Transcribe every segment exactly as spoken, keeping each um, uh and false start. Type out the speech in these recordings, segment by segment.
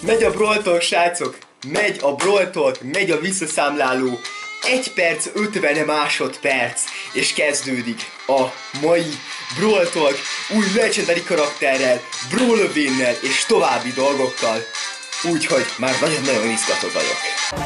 Megy a Brawl Talk, srácok! Megy a Brawl Talk, megy a visszaszámláló. egy perc ötven másodperc, és kezdődik a mai Brawl Talk új legendary karakterrel, Brawlövénnel és további dolgokkal. Úgyhogy már nagyon-nagyon izgatott vagyok.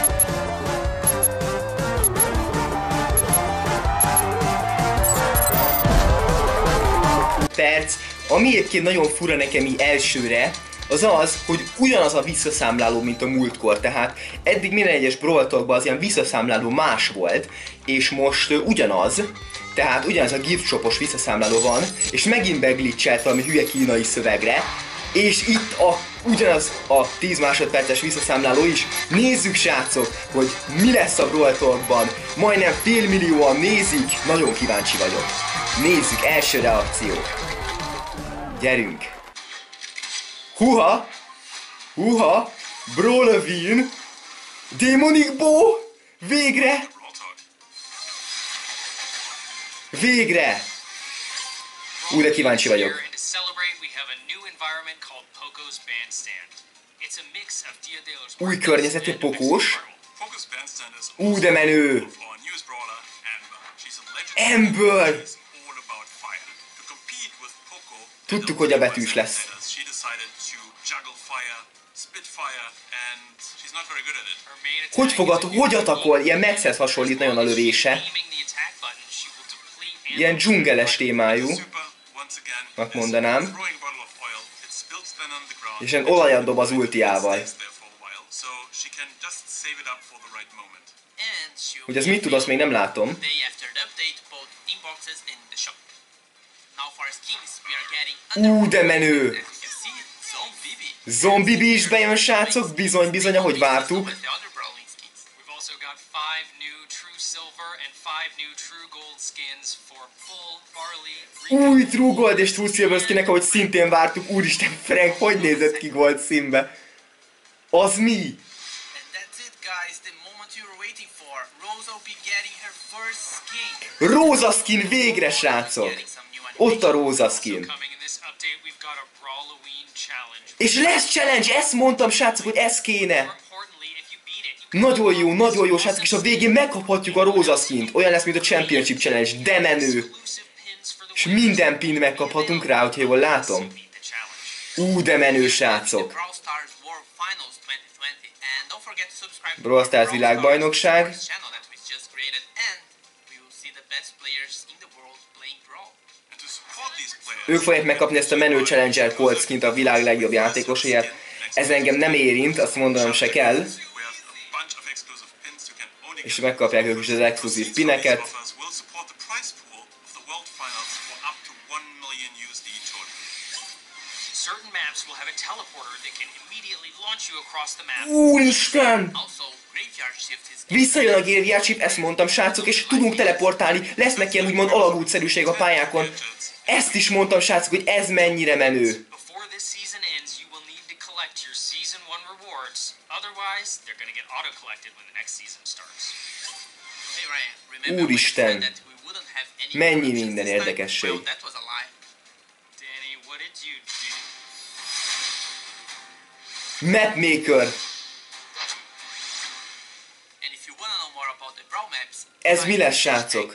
Perc, ami egyébként nagyon fura nekem így elsőre, az az, hogy ugyanaz a visszaszámláló, mint a múltkor, tehát eddig minden egyes Brawl Talkban az ilyen visszaszámláló más volt, és most uh, ugyanaz, tehát ugyanaz a gift shopos visszaszámláló van, és megint beglitchelt valami hülye kínai szövegre, és itt a, ugyanaz a tíz másodperces visszaszámláló is. Nézzük, srácok, hogy mi lesz a Brawl Talkban. Majdnem félmillióan nézik, nagyon kíváncsi vagyok. Nézzük, első reakció. Gyerünk! Huha! Huha! Brawlövin! Demonic Bow! Végre! Végre! Ú, de kíváncsi vagyok. Új környezeti Pokós. Ú, de menő! Amber! Tudtuk, hogy a betűs lesz. Hogy fogad, hogy atakol? Ilyen Maxhez hasonlít nagyon a lövése. Ilyen dzsungeles témájú. Nak mondanám. És ilyen olajat dob az ultiával. Hogy az mit tud, azt még nem látom. Ú, de menő! Zombibi is bejön, srácok, bizony, bizony, ahogy vártuk. Új True Gold és True Silver skinek, ahogy szintén vártuk. Úristen, Frank, hogy nézett ki Gold színbe? Az mi? Róza skin végre, srácok! Ott a róza skin. És lesz challenge, ezt mondtam, srácok, hogy ez kéne. Nagyon jó, nagyon jó, srácok, és a végén megkaphatjuk a róza skint. Olyan lesz, mint a Championship Challenge, de menő. És minden pin megkaphatunk rá, hogyha jól látom. Ú, de menő, srácok. Brawl Stars világbajnokság. Ők fogják megkapni ezt a menő Challenger Colt skint, a világ legjobb játékosért. Ez engem nem érint, azt mondanom se kell. És megkapják ők is az exkluzív pineket. Úristen! Visszajön a Graveyard Shift, ezt mondtam, srácok, és tudunk teleportálni. Lesznek ilyen úgymond alagútszerűség a pályákon. Ezt is mondtam, srácok, hogy ez mennyire menő. Úristen! Mennyi minden érdekesség. Mapmaker! Ez mi lesz, srácok?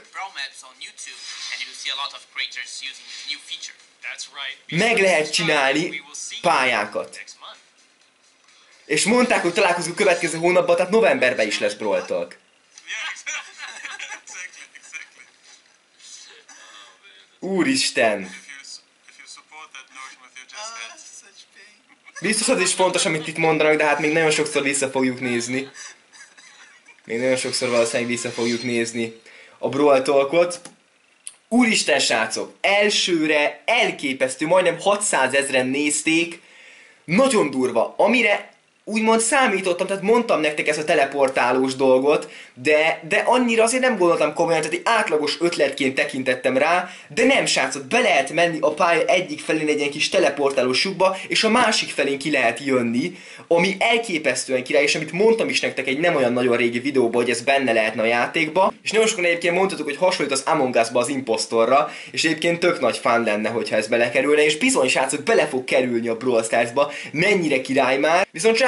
Meg lehet csinálni pályákat. És mondták, hogy találkozunk következő hónapban, tehát novemberben is lesz Brawl Talk. Úristen! Biztos az is fontos, amit itt mondanak, de hát még nagyon sokszor vissza fogjuk nézni. Még nagyon sokszor valószínűleg vissza fogjuk nézni a Brawl Talkot. Úristen, srácok! Elsőre elképesztő, majdnem hatszázezren nézték. Nagyon durva. Amire úgymond számítottam, tehát mondtam nektek ezt a teleportálós dolgot, de, de annyira azért nem gondoltam komolyan, tehát egy átlagos ötletként tekintettem rá, de nem, srácok, be lehet menni a pálya egyik felén egy ilyen kis teleportálós lyukba, és a másik felén ki lehet jönni, ami elképesztően király, és amit mondtam is nektek egy nem olyan nagyon régi videóban, hogy ez benne lehetne a játékba, és nagyon sokan egyébként mondhatok, hogy hasonlít az Among Us-ba az Impostorra, és egyébként tök nagy fán lenne, hogyha ez belekerülne, és bizony, srácok, bele fog kerülni a Brawl Stars-ba, mennyire király már, viszont srácok,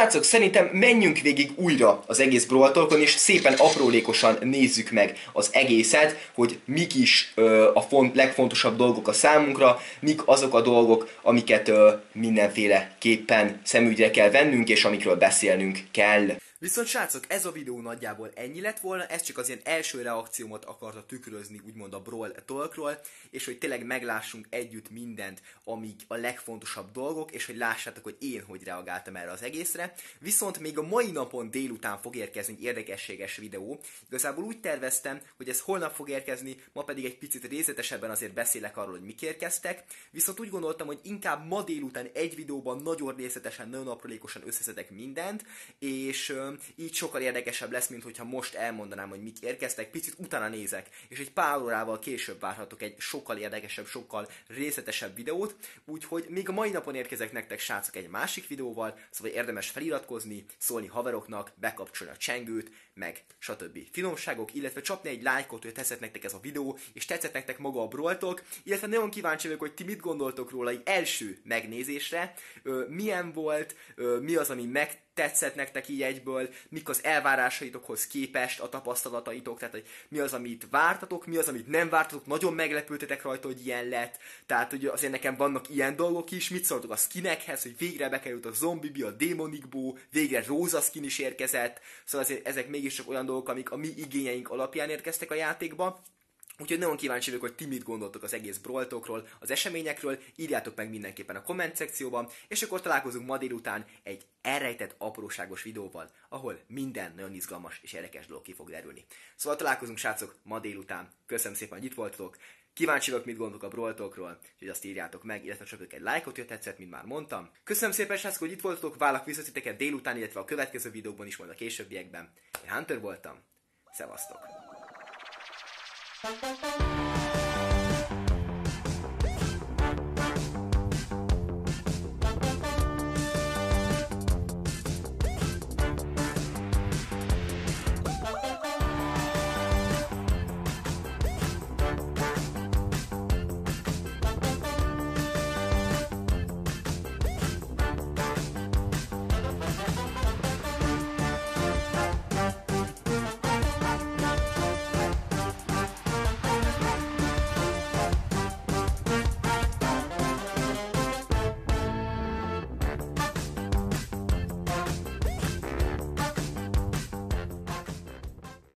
srácok, szerintem menjünk végig újra az egész Brawl Talkon, és szépen aprólékosan nézzük meg az egészet, hogy mik is ö, a font, legfontosabb dolgok a számunkra, mik azok a dolgok, amiket ö, mindenféleképpen szemügyre kell vennünk, és amikről beszélnünk kell. Viszont srácok, ez a videó nagyjából ennyi lett volna, ez csak az ilyen első reakciómat akarta tükrözni, úgymond a Brawl Talkról, és hogy tényleg meglássunk együtt mindent, amik a legfontosabb dolgok, és hogy lássátok, hogy én hogy reagáltam erre az egészre. Viszont még a mai napon délután fog érkezni egy érdekességes videó. Igazából úgy terveztem, hogy ez holnap fog érkezni, ma pedig egy picit részletesebben azért beszélek arról, hogy mik érkeztek. Viszont úgy gondoltam, hogy inkább ma délután egy videóban nagyon részletesen, nagyon aprólékosan összeszedek mindent, és így sokkal érdekesebb lesz, mint hogyha most elmondanám, hogy mik érkeztek, picit utána nézek, és egy pár órával később várhatok egy sokkal érdekesebb, sokkal részletesebb videót, úgyhogy még a mai napon érkezek nektek, srácok, egy másik videóval, szóval érdemes feliratkozni, szólni haveroknak, bekapcsolni a csengőt, meg stb. Finomságok, illetve csapni egy lájkot, hogy tetszett nektek ez a videó, és tetszett nektek maga a Brawl Talk, illetve nagyon kíváncsi vagyok, hogy ti mit gondoltok róla egy első megnézésre, ö, milyen volt, ö, mi az, ami meg tetszett nektek így egyből, mik az elvárásaitokhoz képest a tapasztalataitok, tehát hogy mi az, amit vártatok, mi az, amit nem vártatok, nagyon meglepődtetek rajta, hogy ilyen lett, tehát hogy azért nekem vannak ilyen dolgok is, mit szóltok a skinekhez, hogy végre bekerült a Zombibi, a Demonic Bow, végre Róza skin is érkezett, szóval azért ezek mégiscsak olyan dolgok, amik a mi igényeink alapján érkeztek a játékba. Úgyhogy nagyon kíváncsi vagyok, hogy ti mit gondoltok az egész Brawl Talkról, az eseményekről, írjátok meg mindenképpen a komment szekcióban, és akkor találkozunk ma délután egy elrejtett apróságos videóval, ahol minden nagyon izgalmas és érdekes dolog ki fog derülni. Szóval találkozunk, srácok, ma délután. Köszönöm szépen, hogy itt voltatok. Kíváncsi vagyok, mit gondoltok a Brawl Talkról, hogy azt írjátok meg, illetve csapjatok egy lájkot, hogy tetszett, mint már mondtam. Köszönöm szépen, srácok, hogy itt voltatok, várlak vissza titeket délután, illetve a következő videókban is, majd a későbbiekben. Én Hunter voltam, szevasztok! Thank you.